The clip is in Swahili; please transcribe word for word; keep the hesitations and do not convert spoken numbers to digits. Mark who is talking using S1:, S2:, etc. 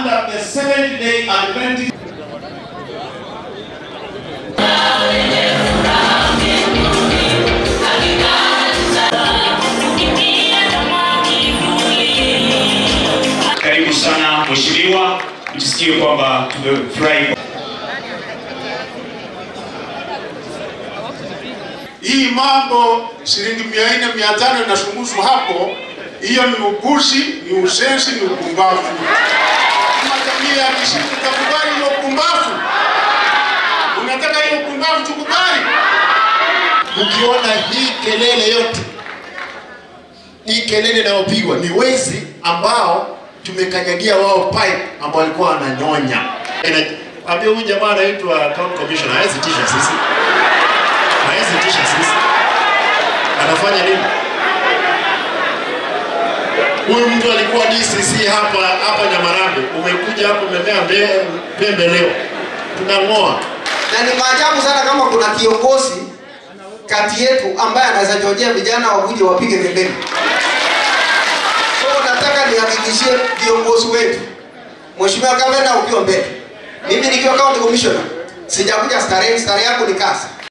S1: under the seventh day Adventist.
S2: Karibu sana mheshimiwa, mjisikie kwamba tumefurahi.
S3: Hii mambo shilingi mia nne mia tano inashunguzwa hapo, hiyo ni upuzi, ni usensi, ni upumbavu. Kama jamii ya Kisii tutakubali hiyo upumbavu? Unataka hiyo upumbavu tukubali?
S4: Ukiona hii kelele yote, hii kelele inayopigwa ni wezi ambao tumekanyagia wao pipe ambao walikuwa wananyonya. Ambia huyu jamaa anaitwa county commissioner, hawezi tisha sisi. Hawezi tisha sisi. Anafanya nini? Huyu mtu alikuwa D C C hapa hapa Nyamarambe. Umekuja hapo umemea pembe leo. Tunang'oa.
S5: Na ni maajabu sana kama kuna kiongozi kati yetu ambaye anaweza jojea vijana wakuje wapige pembeni. So nataka nihakikishie viongozi wetu. Mheshimiwa Gavana ukiwa mbele. Mimi nikiwa county commissioner sijakuja starehe, starehe yako ni kazi.